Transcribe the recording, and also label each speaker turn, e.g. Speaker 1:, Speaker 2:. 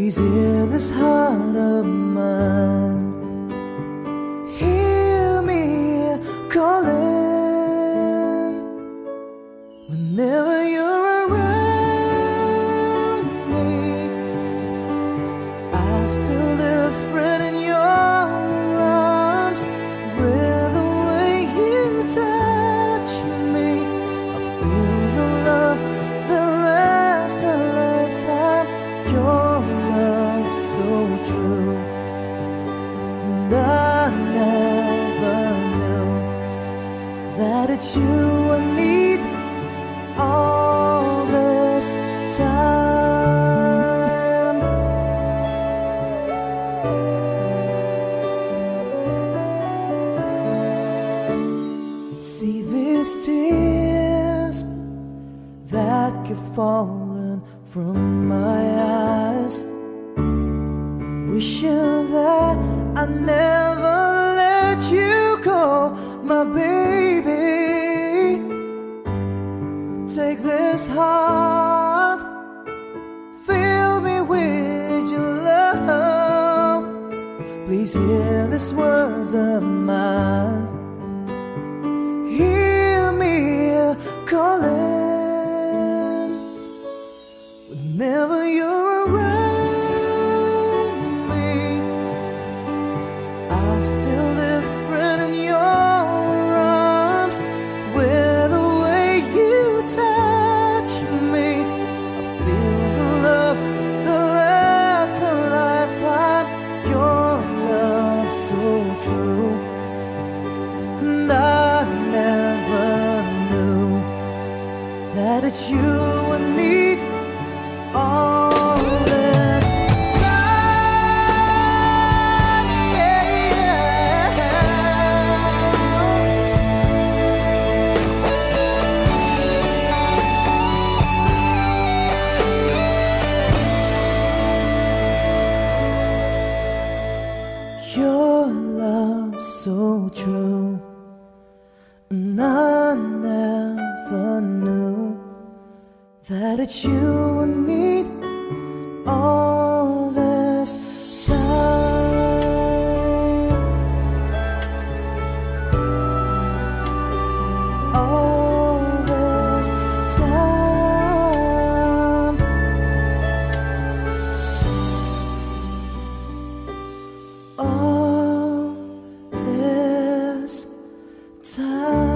Speaker 1: Please hear this heart of mine. Hear me calling whenever you're around me. I feel different in your arms, with the way you touch me. I feel the love that lasts a lifetime. Your love so true, and I never knew that it's you I need all this time. See these tears that keep falling from my eyes, wishing that I never let you go, my baby. Take this heart, fill me with your love. Please hear these words of mine. Hear me calling whenever you're around me. I feel different in your arms, with the way you touch me. I feel the love that lasts a lifetime. Your love so true, and I never knew that it's you I need all this time. Your love so true, and I never knew that it's you I need all this time. All this time. All this time.